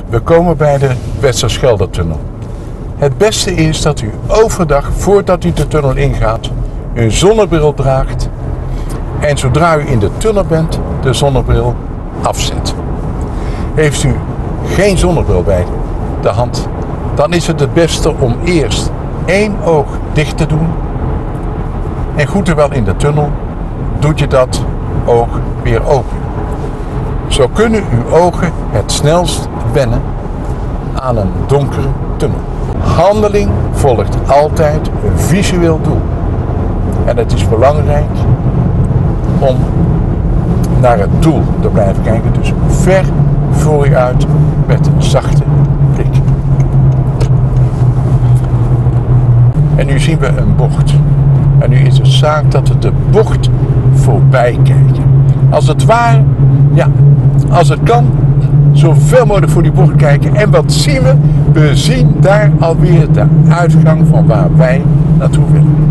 We komen bij de Westerschelde-tunnel. Het beste is dat u overdag, voordat u de tunnel ingaat, een zonnebril draagt. En zodra u in de tunnel bent, de zonnebril afzet. Heeft u geen zonnebril bij de hand, dan is het beste om eerst één oog dicht te doen. En goed terwijl in de tunnel doet je dat oog weer open. Zo kunnen uw ogen het snelst wennen aan een donkere tunnel. Handeling volgt altijd een visueel doel. En het is belangrijk om naar het doel te blijven kijken. Dus ver voor u uit met een zachte blik. En nu zien we een bocht. En nu is het zaak dat we de bocht voorbij kijken. Als het ware, als het kan, zoveel mogelijk voor die bocht kijken. En wat zien we? We zien daar alweer de uitgang van waar wij naartoe willen.